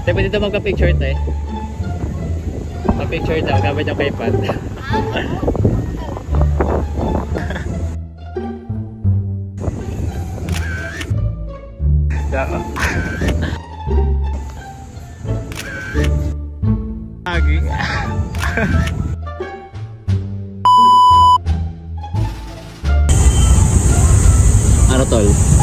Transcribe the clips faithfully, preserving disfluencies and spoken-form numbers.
Te, pwede ito magka-picture, te. Mag-picture daw, gamit yung iPad. Lagi. Ano tol?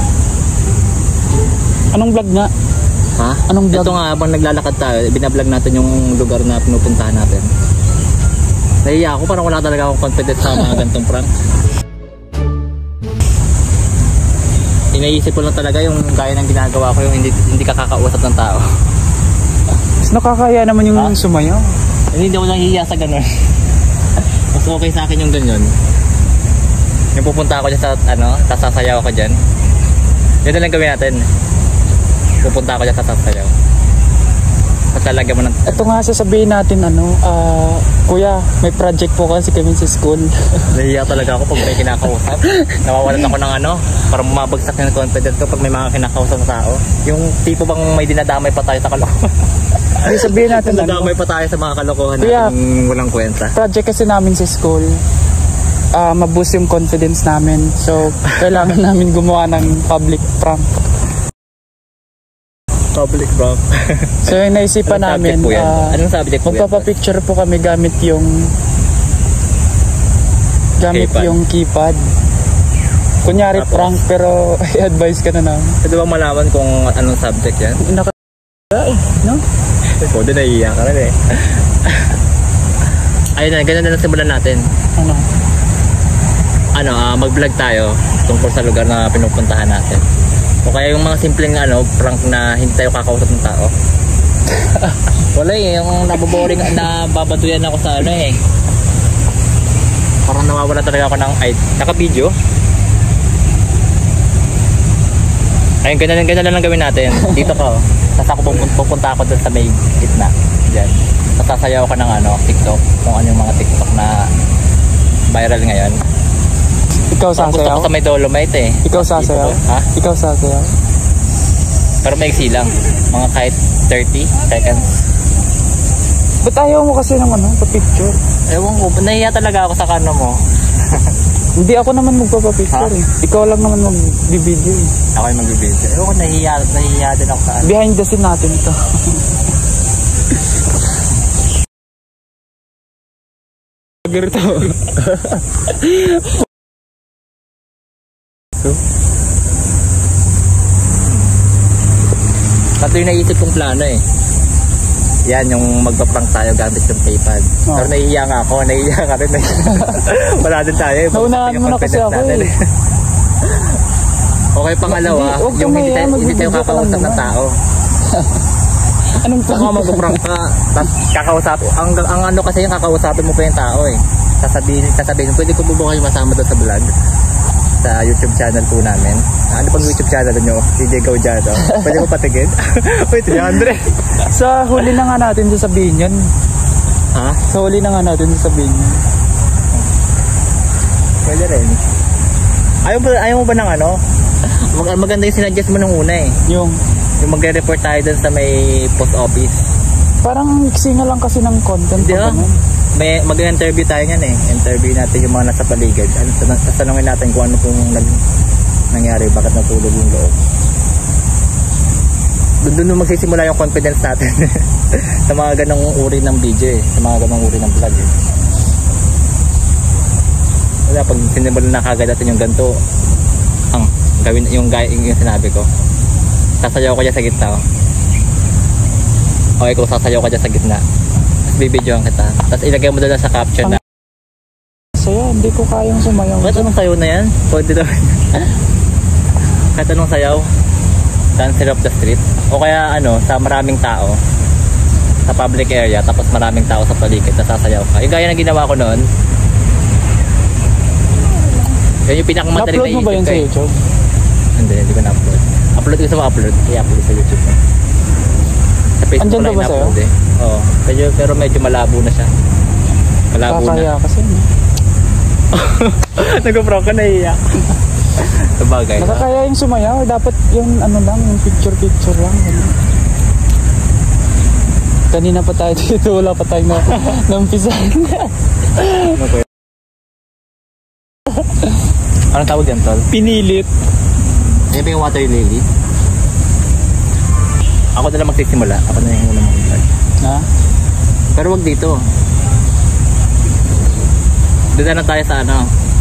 Anong vlog nga? Ha? Anong vlog? Ito nga, habang naglalakad tayo, binablog natin yung lugar na pinupuntahan natin. Nahiya ako, parang wala talaga akong confidence sa mga gantong prank. Inaisip ko lang talaga yung gaya ng ginagawa ko, yung hindi, hindi ka kakausap ng tao. Mas nakakaya naman yung ha? Sumayaw. Hindi ako nahihiya sa ganun. Mas okay sa akin yung ganyan. Yung pupunta ako dyan sa, ano, sasayaw ako dyan. Yun na lang gawin natin. Pupunta ako dyan sa sasayaw. At lalagyan mo ng... Ito nga sasabihin natin, ano, uh, kuya, may project po kasi kami sa school. Nahiya talaga ako pag may kinakausap. Nawawalan ako ng ano, para bumabagsak yung confidence ko pag may mga kinakausap sa tao. Yung tipo bang may dinadamay pa tayo sa kalokohan. Ay, sabihin natin, ano, dinadamay pa tayo sa mga kalokohan kuya, natin walang kwenta. Project kasi namin sa school, uh, maboost yung confidence namin. So, kailangan namin gumawa ng public prank. Public prank. So yung naisipan namin, uh, anong subject po yan? magpapapicture po kami gamit yung gamit keypad. yung keypad. Kunyari tapos, prank pero i-advise ka na namin. Pwede bang malaman kung anong subject yan? Naka eh, no? Pwede naiiyak ka rin eh. Ayun na, ganyan na lang simulan natin. Ano? Ano, uh, mag-vlog tayo tungkol sa lugar na pinupuntahan natin. O kaya yung mga simpleng ano, prank na hindi tayo kakausap ng tao. Wala eh, yung naboboring, nababaduyan ako sa ano eh. Parang nawawala talaga ako ng ay, naka-video. Ayun, ganyan, ganyan na lang gawin natin. Dito ka oh. Tapos ako pupunta ako dun sa may gitna. Diyan. Tapos sasayaw ko ng ano, TikTok. Kung ano yung mga TikTok na viral ngayon. Ikaw sasayaw? Gusto ko sa may Dolomite eh. Ikaw sasayaw? Ha? Ikaw sasayaw? Pero maiksi lang. Mga kahit thirty seconds. Ba't ayaw mo kasi ng ano, pa-picture? Ewan ko, nahiya talaga ako sa kano mo. Hindi ako naman magpapapicture eh. Ikaw lang naman mag-video eh. Ako yung mag-video. Ewan ko, nahiya, nahiya din ako sa ano. Behind the scene natin ito. Ganito. Ito yung naisip kong plano eh. Yan, yung magpa-prank tayo gamit yung PayPal. Oh. Pero nahihiya nga ako, nahihiya ka rin. Wala din tayo eh. Naunahan mo na kasi ako eh. Okay, pangalawa, hindi, yung hindi tayo, hindi tayo kakausap ng tao. Anong prank? Ako magpa-prank ka, tapos kakausap. Ang, ang ano kasi yung kakausapin mo pa yung tao eh. Sasabihin, sasabihin, pwede ko po ba kayo masama doon sa vlog? Sa YouTube channel po namin. Ano pang YouTube channel nyo? D J Gaujado. Pwede mo patigid? Wait, three hundred. Sa huli na nga natin sasabihin yun. Ha? Sa huli na nga natin sasabihin yun. Pwede rin. Ayaw, ba, ayaw mo ba ng ano? Mag maganda yung sinuggest mo nung una eh. Yung? Yung magre-report tayo dun sa may post office. Parang mixing na lang kasi ng content. Hindi ah. May mag-interview tayo niyan eh. Interview natin yung mga nasa paligid. Tatanungin natin kung ano pong nag nangyari, bakit natulog yung loob. Doon doon magsisimula yung confidence natin sa mga ganong uri ng video eh, sa mga ganong uri ng vlog eh. Wala, pag sinimulan na kagad natin yung ganito, ang gawin yung, yung, yung sinabi ko, sasayaw ko dyan sa gitna oh. Okay, kung sasayaw ka dyan sa gitna, bibidyoan kita. Tapos ilagay mo doon sa caption na saya, hindi ko kayang sumayaw. kahit anong sayaw na yan? Pwede daw. Kahit anong sayaw? Dancer of the street? O kaya ano, sa maraming tao, sa public area, tapos maraming tao sa paligid, nasasayaw ka. Yung gaya na ginawa ko noon, yun yung pinakamadaling na YouTube. Na-upload mo ba yun sa YouTube? Hindi, hindi ko na-upload. Upload ko sa mga-upload, i-upload sa YouTube. Sa Facebook andyan ko ba sa'yo? eh. Oo, pero, pero medyo malabo na siya. Malabo na. Kakaya kasi no? Nag-prank ka, naiiyak. Sabagay. Nakakaya yung sumayaw. Dapat yung ano lang, yung picture-picture lang. Kanina pa tayo dito, wala pa tayong na, nampisan. Ano po yun? Anong tawag yan, tol? Pinilit. Yan ba yung water lily? Ako na lang magsisimula. Ako na yung muna mag-start. Ha? Pero wag dito. Dito na tayo sa ano?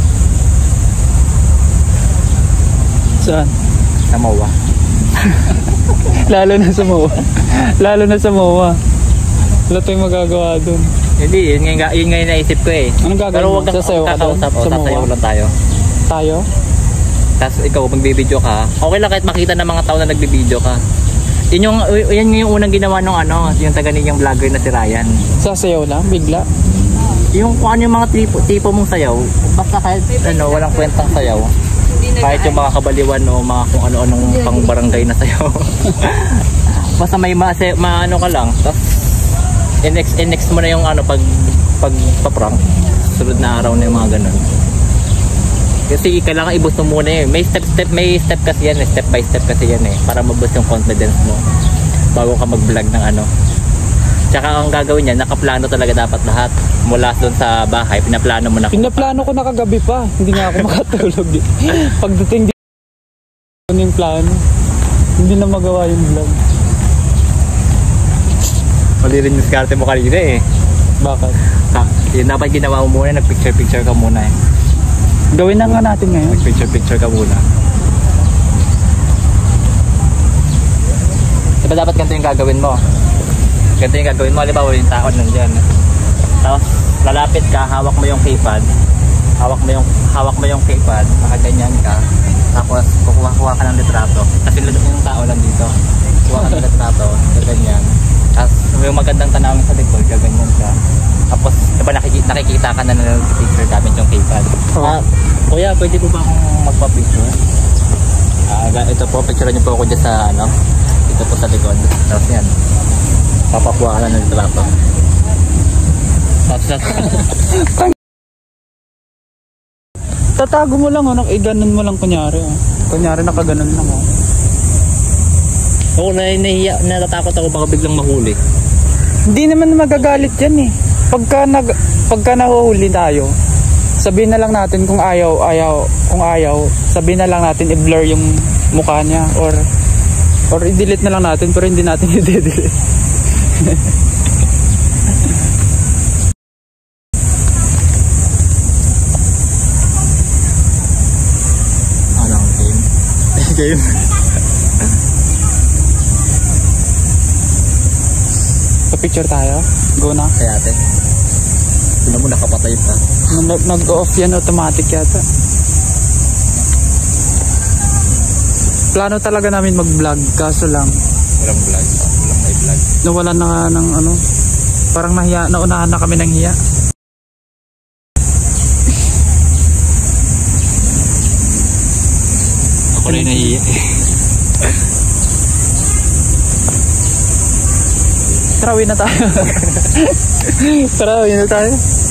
Saan? Sa M O A. Lalo na sa M O A. Lalo na sa M O A. Wala tayong magagawa dun. Hindi, yun nga, yun nga yung naisip ko eh. Anong gagawin Pero mo? wag na Sasayaw ka doon? kakausap. O, Sa M O A? sasayaw lang tayo. Tayo? Tapos ikaw, magbibideo ka. Okay lang kahit makita ng mga tao na nagbibideo ka. Yun yung, yun yung unang ginawa nung ano, yung taga niyang vlogger na si Ryan. Sasayaw lang? Bigla? Yung kung ano yung mga tipo, tipo mong sayaw, basta kahit ano, walang kwentang sayaw. Kahit yung mga kabaliwan o mga kung ano-anong pang barangay na sayaw. Basta may ma, ma ano ka lang. Tapos in-next, in-next mo na yung ano, pag, pag pa-prank. Sunod na araw na yung mga ganun. Kasi kailangan i-boost mo muna eh. May step step may step kasi yan eh. Step by step kasi yan eh. Para ma-boost yung confidence mo bago ka mag-vlog ng ano. Tsaka ang gagawin niya, nakaplano talaga dapat lahat. Mula doon sa bahay, pinaplano mo na. Pinaplano ko na kagabi pa. Hindi nga ako makatulog eh. Pagdating dito yung plano, hindi na magawa yung vlog. Mali rin yung diskarte mo kanina eh. Bakit? Ha, yun dapat ginawa mo muna, nag-picture-picture ka muna eh. Gawin na nga natin ngayon. Nag-picture-picture ka muna. Diba dapat ganito yung gagawin mo? Ganito yung gagawin mo, halimbawa yung tao nandyan. Tapos lalapit ka, hawak mo yung keypad. Hawak mo yung hawak mo yung keypad, nakaganyan ka. Tapos kukuha-kuha ka ng litrato. Kasi yung tao lang dito. Kuha ka ng litrato, gaganyan. Tapos yung magandang tanawin sa likod, gaganyan ka. Tapos diba nakikita, nakikita ka na ng picture gamit yung keypad. Oh. Ah, kuya, pwede po ba akong magpa-picture? Ah, ito po, picture niyo po ako dyan sa ano. Ito po sa likod. Tapos yan. Papakuha ka na ng litrato. Tatago mo lang oh, nang iganon mo lang kunyari oh. Kunyari nakaganon lang oh. Oo, na nahiya, natatakot ako baka biglang mahuli. Hindi naman magagalit yan eh. Pagka nag pagka nahuhuli tayo, sabihin na lang natin kung ayaw, ayaw, kung ayaw, sabihin na lang natin i-blur yung mukha niya or or i-delete na lang natin pero hindi natin i-delete. Anong game? Game? Pa-picture tayo? Go na? Kaya ate. Sino mo nakapatay pa? Nag-off yan automatic yata. Plano talaga namin mag-vlog kaso lang Walang vlog. Walang may vlog. nawalan na nga ng ano, parang nahiya, naunahan na kami ng hiya. Ako rin nahiya. Tarawin na tayo. Tarawin na tayo.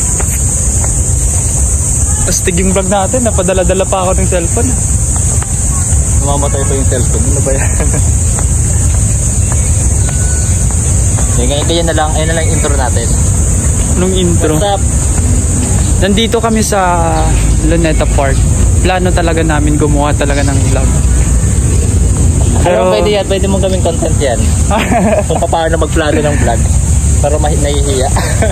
Astig yung vlog natin, napadala-dala pa ako ng cellphone. Namamatay pa yung cellphone. Ano ba yan? Yan, ganyan, ganyan na lang. Ayun na lang yung intro natin. Nung intro. What's up? Nandito kami sa Luneta Park. Plano talaga namin gumawa talaga ng vlog. Pero pwede yan, pwede mong gawing content yan. Kung paano magplano ng vlog. Pero nahihiya.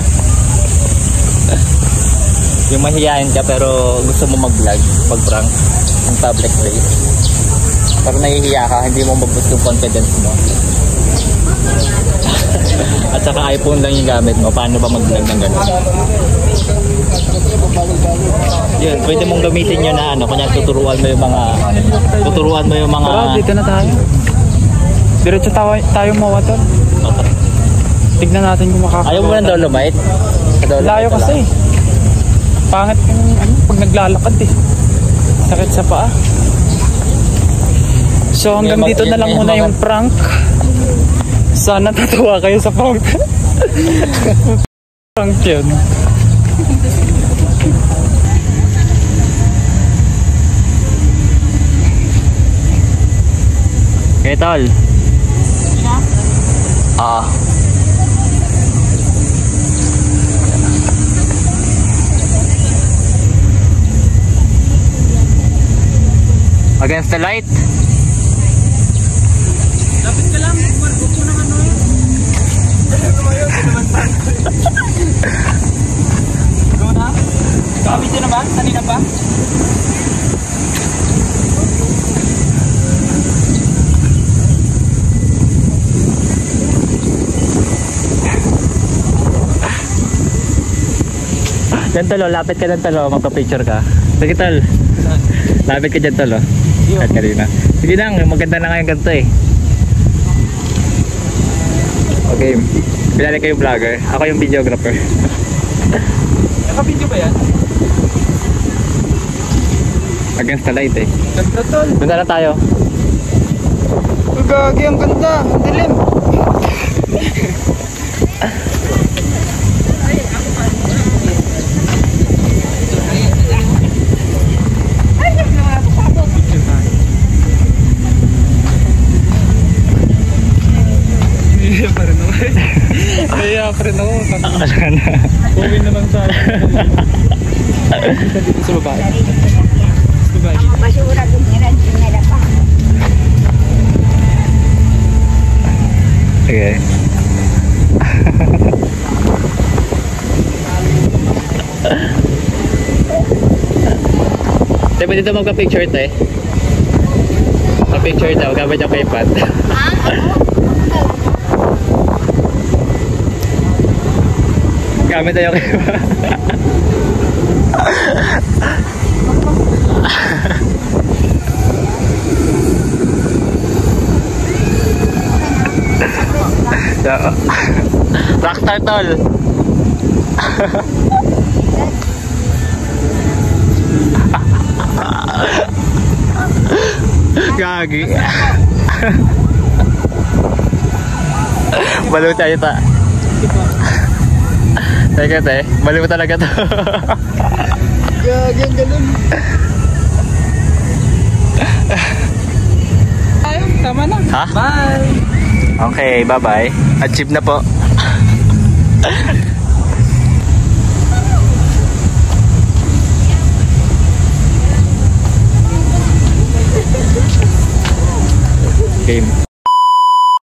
Yung mahihiyain ka pero gusto mo mag-vlog, mag-prank ng public place. Pero nahihiya ka, hindi mo mag-boost yung confidence mo. At saka iPhone lang yung gamit mo, paano ba mag-vlog ng gano'n? Yun, pwede mong gamitin yun na ano, kanya tuturuan mo yung mga tuturuan mo yung mga Tara, dito na tayo. Diretso tayo, tayo mawatan. Tignan natin kung makakagawa. Ayaw mo ng Dolomite? Sa Dolomite Layo na kasi. lang. Pangit yung ano, pag naglalakad eh. Sakit sa paa. So hanggang Yan, dito na yan, lang yan, muna mga- yung prank. Sana natuwa kayo sa prank. Prank yun. Okay, tol. Ah. Against the light. Lapit ka lang. Huwag mo nang ano yun. Go na? Kakabidyo na ba? Kanina ba? Diyan tol, oh. Lapit ka dyan tol, oh. Magpa-picture ka. Sige tol. Lapit ka dyan tol, oh. At kanina. Sige lang, maganda na ngayon ganito eh. Okay, pinali kayo vlogger. Ako yung videographer. Nakabidyo ba yan? Against the light eh. Ganda tol. Doon na lang tayo. Gagi, ang ganda. Ang dilim. Kaya pa rin ako. Kaya pa rin ako. Ala na. Uwi naman tayo. Dito sa babae. Sa babae. Basura dumiran nila pa. Okay. Tayo dito magka-picture tayo. Magka-picture daw, gamit yung iPad. Gamit tayo kayo. Rockstar tol. Gagi. Balo tayo ta. Teka te, bali mo talaga to. Gagi, ang galing. Ayun, tama na. Ha? Bye. Okay, bye-bye. Achieve na po.